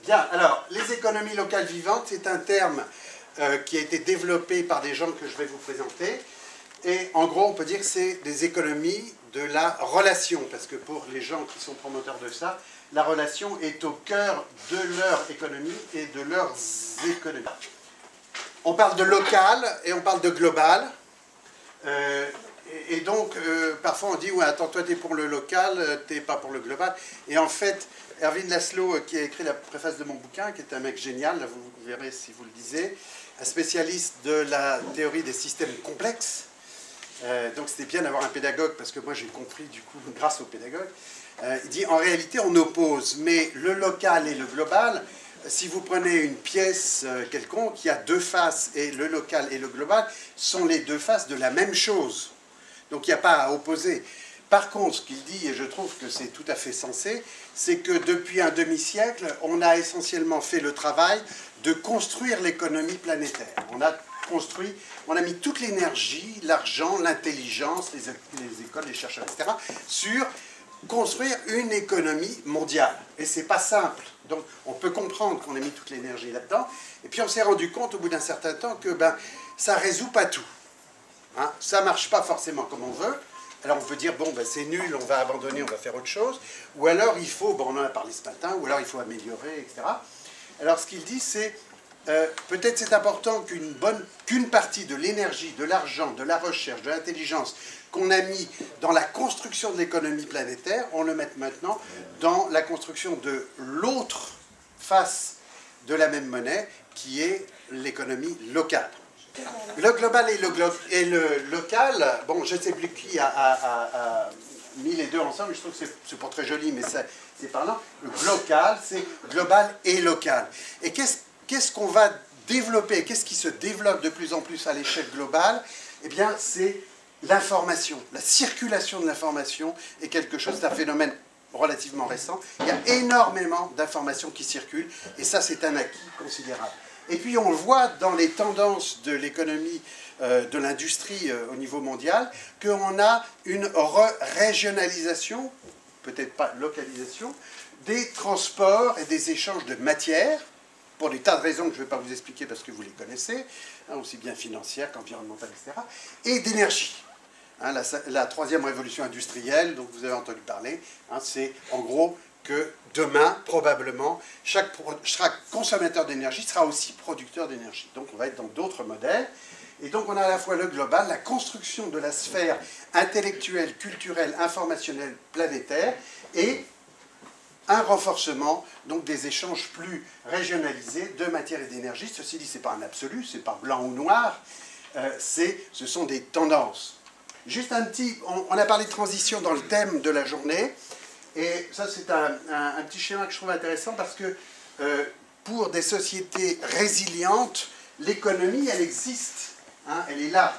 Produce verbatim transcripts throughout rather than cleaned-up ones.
Bien, alors, les économies locales vivantes, c'est un terme euh, qui a été développé par des gens que je vais vous présenter. Et en gros, on peut dire que c'est des économies de la relation, parce que pour les gens qui sont promoteurs de ça, la relation est au cœur de leur économie et de leurs économies. On parle de local et on parle de global. Euh, et, et donc, euh, parfois on dit, ouais, attends, toi, tu es pour le local, tu n'es pas pour le global. Et en fait, Erwin Laszlo, qui a écrit la préface de mon bouquin, qui est un mec génial, là, vous verrez si vous le lisez, un spécialiste de la théorie des systèmes complexes. Euh, donc c'était bien d'avoir un pédagogue, parce que moi j'ai compris du coup grâce au pédagogue. Euh, il dit en réalité on oppose, mais le local et le global, si vous prenez une pièce euh, quelconque, il y a deux faces, et le local et le global sont les deux faces de la même chose. Donc il n'y a pas à opposer. Par contre, ce qu'il dit, et je trouve que c'est tout à fait sensé, c'est que depuis un demi-siècle, on a essentiellement fait le travail de construire l'économie planétaire. On a construit, on a mis toute l'énergie, l'argent, l'intelligence, les, les écoles, les chercheurs, et cetera, sur construire une économie mondiale. Et c'est pas simple. Donc on peut comprendre qu'on a mis toute l'énergie là-dedans. Et puis on s'est rendu compte au bout d'un certain temps que ben, ça ne résout pas tout. Hein, ça ne marche pas forcément comme on veut. Alors on peut dire, bon, ben, c'est nul, on va abandonner, on va faire autre chose. Ou alors il faut, bon, on en a parlé ce matin, ou alors il faut améliorer, et cetera. Alors ce qu'il dit, c'est, euh, peut-être c'est important qu'une bonne, qu'une partie de l'énergie, de l'argent, de la recherche, de l'intelligence qu'on a mis dans la construction de l'économie planétaire, on le mette maintenant dans la construction de l'autre face de la même monnaie, qui est l'économie locale. Le global et le, glo et le local, bon, je ne sais plus qui a, a, a, a mis les deux ensemble, je trouve que c'est pas très joli, mais c'est parlant. Le local, c'est global et local. Et qu'est-ce qu'est-ce qu'on va développer, qu'est-ce qui se développe de plus en plus à l'échelle globale? Eh bien, c'est l'information. La circulation de l'information est quelque chose d'un phénomène relativement récent. Il y a énormément d'informations qui circulent, et ça, c'est un acquis considérable. Et puis on le voit dans les tendances de l'économie, euh, de l'industrie euh, au niveau mondial, qu'on a une régionalisation, peut-être pas localisation, des transports et des échanges de matières, pour des tas de raisons que je ne vais pas vous expliquer parce que vous les connaissez, hein, aussi bien financières qu'environnementales, et cetera, et d'énergie. Hein, la, la troisième révolution industrielle, dont vous avez entendu parler, hein, c'est en gros que demain, probablement, chaque, chaque consommateur d'énergie sera aussi producteur d'énergie. Donc on va être dans d'autres modèles. Et donc on a à la fois le global, la construction de la sphère intellectuelle, culturelle, informationnelle, planétaire, et un renforcement donc, des échanges plus régionalisés de matière et d'énergie. Ceci dit, ce n'est pas un absolu, ce n'est pas blanc ou noir, euh, ce sont des tendances. Juste un petit, on, on a parlé de transition dans le thème de la journée. Et ça, c'est un, un, un petit schéma que je trouve intéressant parce que euh, pour des sociétés résilientes, l'économie, elle existe, hein, elle est là.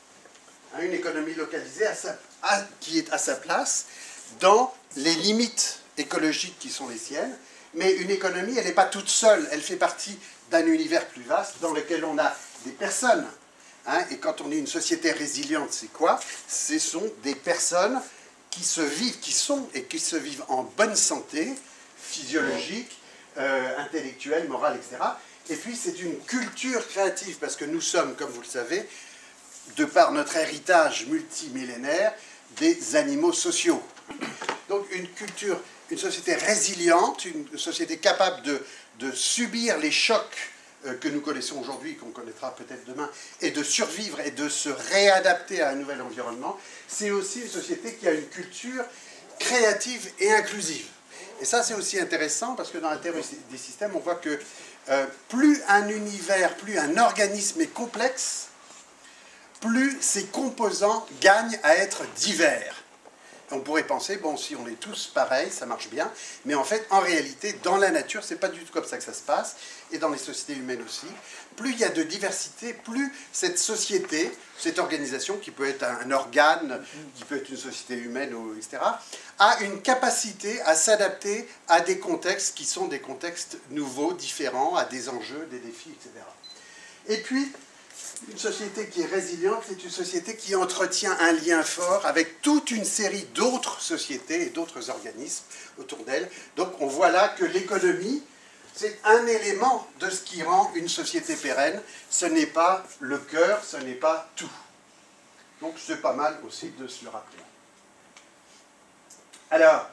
Hein, une économie localisée à sa, à, qui est à sa place dans les limites écologiques qui sont les siennes, mais une économie, elle n'est pas toute seule, elle fait partie d'un univers plus vaste dans lequel on a des personnes. Hein, et quand on est une société résiliente, c'est quoi? Ce sont des personnes qui se vivent, qui sont et qui se vivent en bonne santé, physiologique, euh, intellectuelle, morale, et cetera. Et puis c'est une culture créative, parce que nous sommes, comme vous le savez, de par notre héritage multimillénaire, des animaux sociaux. Donc une culture, une société résiliente, une société capable de, de subir les chocs que nous connaissons aujourd'hui, qu'on connaîtra peut-être demain, et de survivre et de se réadapter à un nouvel environnement, c'est aussi une société qui a une culture créative et inclusive. Et ça, c'est aussi intéressant, parce que dans la théorie des systèmes, on voit que euh, plus un univers, plus un organisme est complexe, plus ses composants gagnent à être divers. On pourrait penser, bon, si on est tous pareils, ça marche bien, mais en fait, en réalité, dans la nature, c'est pas du tout comme ça que ça se passe, et dans les sociétés humaines aussi. Plus il y a de diversité, plus cette société, cette organisation, qui peut être un organe, qui peut être une société humaine, et cetera, a une capacité à s'adapter à des contextes qui sont des contextes nouveaux, différents, à des enjeux, des défis, et cetera. Et puis, une société qui est résiliente, c'est une société qui entretient un lien fort avec toute une série d'autres sociétés et d'autres organismes autour d'elle. Donc on voit là que l'économie c'est un élément de ce qui rend une société pérenne. Ce n'est pas le cœur, ce n'est pas tout. Donc c'est pas mal aussi de se le rappeler. Alors,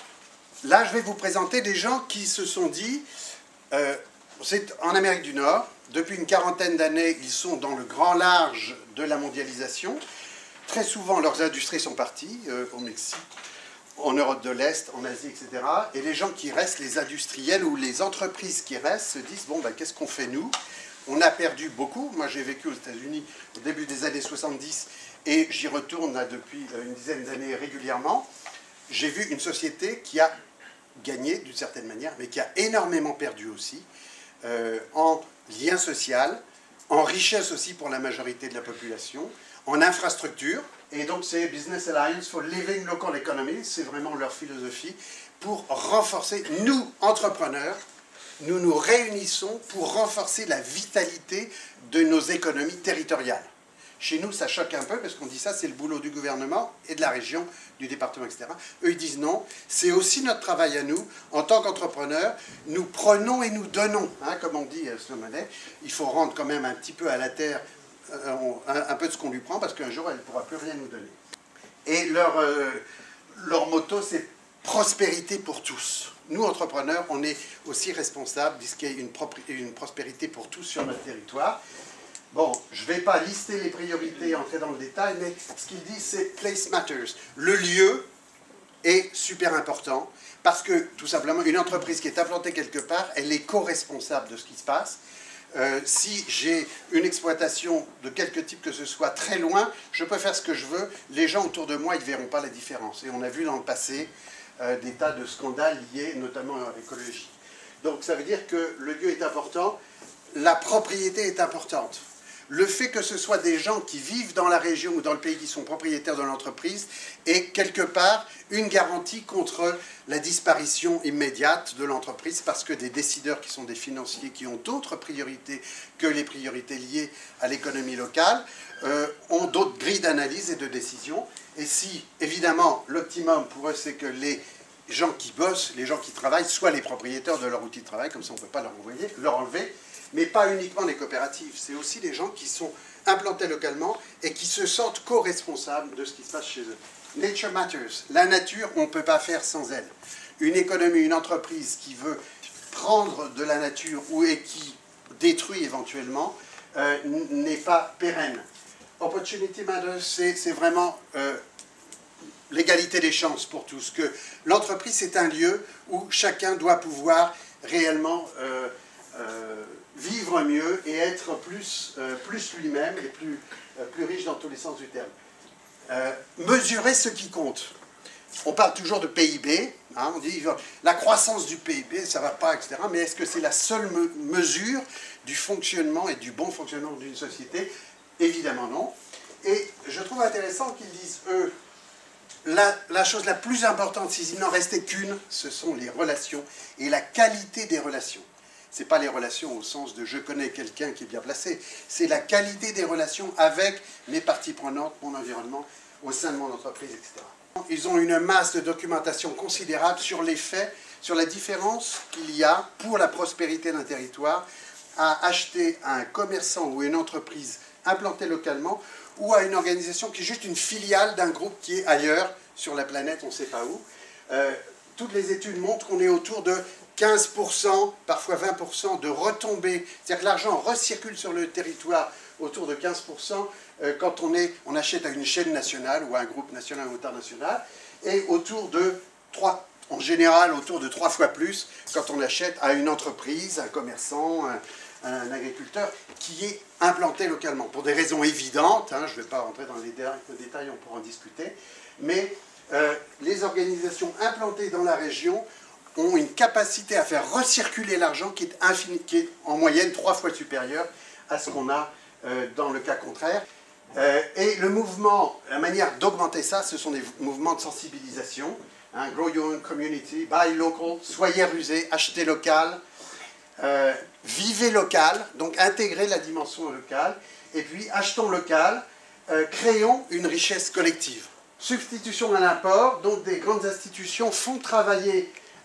là je vais vous présenter des gens qui se sont dit, euh, c'est en Amérique du Nord, depuis une quarantaine d'années, ils sont dans le grand large de la mondialisation. Très souvent, leurs industries sont parties, euh, au Mexique, en Europe de l'Est, en Asie, et cetera. Et les gens qui restent, les industriels ou les entreprises qui restent, se disent, bon, ben, qu'est-ce qu'on fait nous? On a perdu beaucoup. Moi, j'ai vécu aux États-Unis au début des années soixante-dix et j'y retourne là, depuis une dizaine d'années régulièrement. J'ai vu une société qui a gagné d'une certaine manière, mais qui a énormément perdu aussi, euh, en lien social, en richesse aussi pour la majorité de la population, en infrastructure. Et donc c'est Business Alliance for Living Local Economy, c'est vraiment leur philosophie, pour renforcer, nous, entrepreneurs, nous nous réunissons pour renforcer la vitalité de nos économies territoriales. Chez nous, ça choque un peu, parce qu'on dit ça, c'est le boulot du gouvernement et de la région, du département, et cetera. Eux, ils disent non, c'est aussi notre travail à nous, en tant qu'entrepreneurs, nous prenons et nous donnons, hein, comme on dit, Slomanet, il faut rendre quand même un petit peu à la terre euh, un, un peu de ce qu'on lui prend, parce qu'un jour, elle ne pourra plus rien nous donner. Et leur, euh, leur motto, c'est prospérité pour tous. Nous, entrepreneurs, on est aussi responsables de ce qu'il y ait une, une prospérité pour tous sur notre territoire. Bon, je ne vais pas lister les priorités, entrer dans le détail, mais ce qu'il dit, c'est « place matters ». Le lieu est super important, parce que, tout simplement, une entreprise qui est implantée quelque part, elle est co-responsable de ce qui se passe. Euh, si j'ai une exploitation de quelque type que ce soit très loin, je peux faire ce que je veux, les gens autour de moi, ils ne verront pas la différence. Et on a vu dans le passé euh, des tas de scandales liés notamment à l'écologie. Donc ça veut dire que le lieu est important, la propriété est importante. Le fait que ce soit des gens qui vivent dans la région ou dans le pays qui sont propriétaires de l'entreprise est quelque part une garantie contre la disparition immédiate de l'entreprise, parce que des décideurs qui sont des financiers qui ont d'autres priorités que les priorités liées à l'économie locale euh, ont d'autres grilles d'analyse et de décision. Et si, évidemment, l'optimum pour eux, c'est que les gens qui bossent, les gens qui travaillent, soient les propriétaires de leur outil de travail, comme ça on ne peut pas leur, envoyer, leur enlever, mais pas uniquement les coopératives, c'est aussi les gens qui sont implantés localement et qui se sentent co-responsables de ce qui se passe chez eux. Nature matters. La nature, on ne peut pas faire sans elle. Une économie, une entreprise qui veut prendre de la nature ou et qui détruit éventuellement euh, n'est pas pérenne. Opportunity matters, c'est vraiment euh, l'égalité des chances pour tous. Que l'entreprise, c'est un lieu où chacun doit pouvoir réellement euh, euh, vivre mieux et être plus, euh, plus lui-même et plus, euh, plus riche dans tous les sens du terme. Euh, mesurer ce qui compte. On parle toujours de P I B, hein, on dit la croissance du P I B, ça ne va pas, et cetera. Mais est-ce que c'est la seule me mesure du fonctionnement et du bon fonctionnement d'une société? Évidemment non. Et je trouve intéressant qu'ils disent, eux, la, la chose la plus importante, s'il n'en restait qu'une, ce sont les relations et la qualité des relations. Ce n'est pas les relations au sens de « je connais quelqu'un qui est bien placé », c'est la qualité des relations avec mes parties prenantes, mon environnement, au sein de mon entreprise, et cetera. Ils ont une masse de documentation considérable sur les faits, sur la différence qu'il y a pour la prospérité d'un territoire à acheter à un commerçant ou une entreprise implantée localement ou à une organisation qui est juste une filiale d'un groupe qui est ailleurs sur la planète, on ne sait pas où. Euh, toutes les études montrent qu'on est autour de quinze pour cent, parfois vingt pour cent de retombées, c'est-à-dire que l'argent recircule sur le territoire autour de quinze pour cent euh, quand on, est, on achète à une chaîne nationale ou à un groupe national ou international, et autour de trois, en général autour de trois fois plus quand on achète à une entreprise, un commerçant, un, un agriculteur qui est implanté localement. Pour des raisons évidentes, hein, je ne vais pas rentrer dans les détails, on pourra en discuter, mais euh, les organisations implantées dans la région ont une capacité à faire recirculer l'argent qui est, infini, qui est en moyenne trois fois supérieure à ce qu'on a euh, dans le cas contraire. Euh, et le mouvement, la manière d'augmenter ça, ce sont des mouvements de sensibilisation. Hein, grow your own community, buy local, soyez rusés, achetez local, euh, vivez local, donc intégrez la dimension locale, et puis achetons local, euh, créons une richesse collective. Substitution à l'import, donc des grandes institutions font travailler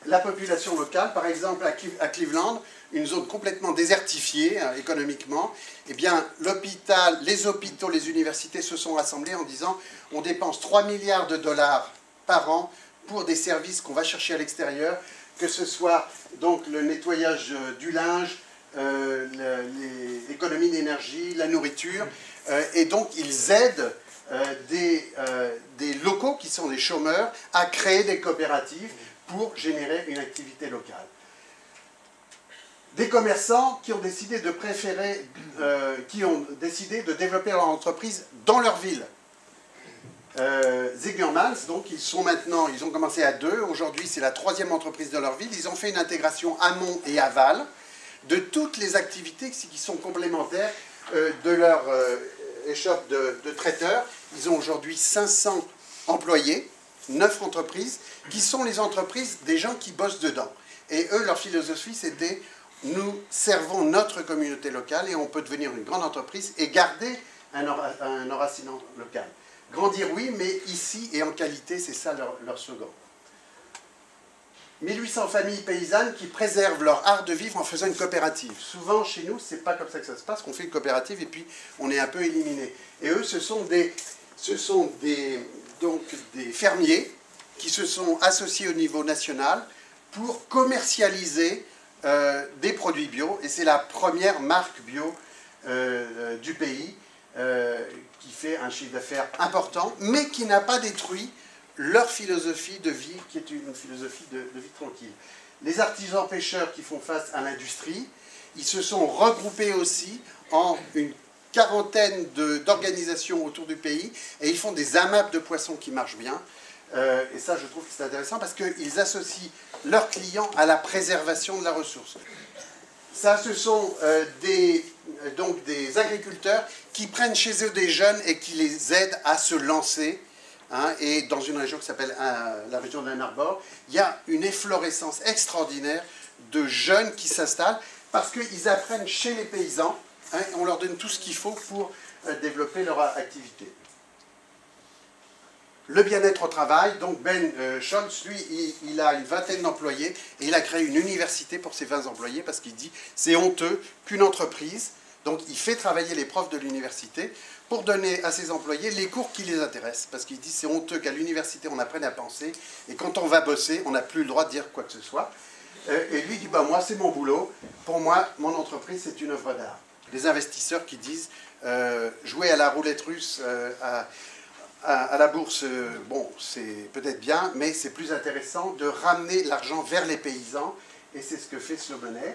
la population locale. Par exemple, à Cleveland, une zone complètement désertifiée hein, économiquement, eh bien, l'hôpital, les hôpitaux, les universités se sont rassemblés en disant on dépense trois milliards de dollars par an pour des services qu'on va chercher à l'extérieur, que ce soit donc le nettoyage du linge, euh, l'économie d'énergie, la nourriture, euh, et donc ils aident euh, des, euh, des locaux qui sont des chômeurs à créer des coopératives pour générer une activité locale. Des commerçants qui ont décidé de préférer, euh, qui ont décidé de développer leur entreprise dans leur ville. Euh, Ziegermans, donc ils sont maintenant, ils ont commencé à deux, aujourd'hui c'est la troisième entreprise de leur ville, ils ont fait une intégration amont et aval de toutes les activités qui sont complémentaires euh, de leur euh, échoppe de, de traiteurs. Ils ont aujourd'hui cinq cents employés, neuf entreprises, qui sont les entreprises des gens qui bossent dedans. Et eux, leur philosophie, c'était nous servons notre communauté locale et on peut devenir une grande entreprise et garder un, un enracinement local. Grandir, oui, mais ici et en qualité, c'est ça leur, leur slogan. mille huit cents familles paysannes qui préservent leur art de vivre en faisant une coopérative. Souvent, chez nous, c'est pas comme ça que ça se passe, qu'on fait une coopérative et puis on est un peu éliminé. Et eux, ce sont des, ce sont des, donc, des fermiers qui se sont associés au niveau national pour commercialiser euh, des produits bio. Et c'est la première marque bio euh, du pays. Euh, qui fait un chiffre d'affaires important, mais qui n'a pas détruit leur philosophie de vie, qui est une philosophie de, de vie tranquille. Les artisans pêcheurs qui font face à l'industrie, ils se sont regroupés aussi en une quarantaine d'organisations autour du pays, et ils font des AMAP de poissons qui marchent bien. Euh, et ça, je trouve que c'est intéressant, parce qu'ils associent leurs clients à la préservation de la ressource. Ça, ce sont euh, des, donc des agriculteurs qui prennent chez eux des jeunes et qui les aident à se lancer. Hein, et dans une région qui s'appelle euh, la région d'Ann Arbor, il y a une efflorescence extraordinaire de jeunes qui s'installent parce qu'ils apprennent chez les paysans. Hein, on leur donne tout ce qu'il faut pour euh, développer leur activité. Le bien-être au travail, donc Ben euh, Scholz, lui, il, il a une vingtaine d'employés et il a créé une université pour ses vingt employés parce qu'il dit c'est honteux qu'une entreprise, donc il fait travailler les profs de l'université pour donner à ses employés les cours qui les intéressent. Parce qu'il dit c'est honteux qu'à l'université on apprenne à penser et quand on va bosser, on n'a plus le droit de dire quoi que ce soit. Euh, et lui dit bah, moi c'est mon boulot, pour moi mon entreprise c'est une œuvre d'art. Les investisseurs qui disent euh, jouer à la roulette russe, euh, à à la bourse, bon, c'est peut-être bien, mais c'est plus intéressant de ramener l'argent vers les paysans, et c'est ce que fait Slow Money.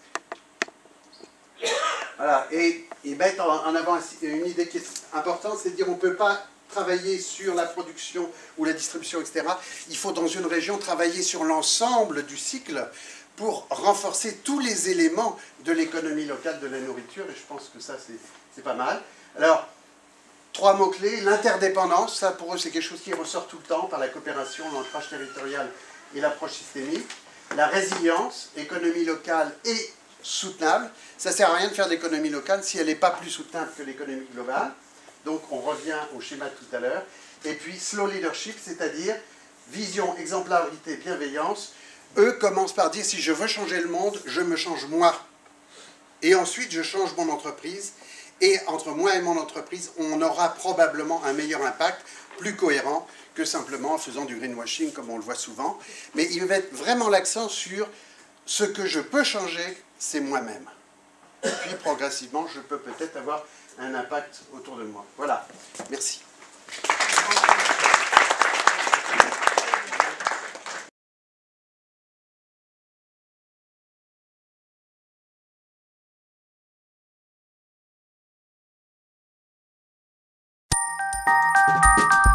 Voilà, et ils mettent en avant une idée qui est importante, c'est de dire on ne peut pas travailler sur la production ou la distribution, et cetera. Il faut dans une région travailler sur l'ensemble du cycle pour renforcer tous les éléments de l'économie locale de la nourriture, et je pense que ça c'est pas mal. Alors, trois mots-clés, l'interdépendance, ça pour eux c'est quelque chose qui ressort tout le temps par la coopération, l'ancrage territorial et l'approche systémique. La résilience, économie locale et soutenable. Ça ne sert à rien de faire de l'économie locale si elle n'est pas plus soutenable que l'économie globale. Donc on revient au schéma de tout à l'heure. Et puis slow leadership, c'est-à-dire vision, exemplarité, bienveillance. Eux commencent par dire si je veux changer le monde, je me change moi. Et ensuite je change mon entreprise. Et entre moi et mon entreprise, on aura probablement un meilleur impact, plus cohérent que simplement en faisant du greenwashing, comme on le voit souvent. Mais ils mettent vraiment l'accent sur ce que je peux changer, c'est moi-même. Et puis, progressivement, je peux peut-être avoir un impact autour de moi. Voilà. Merci. Thank you.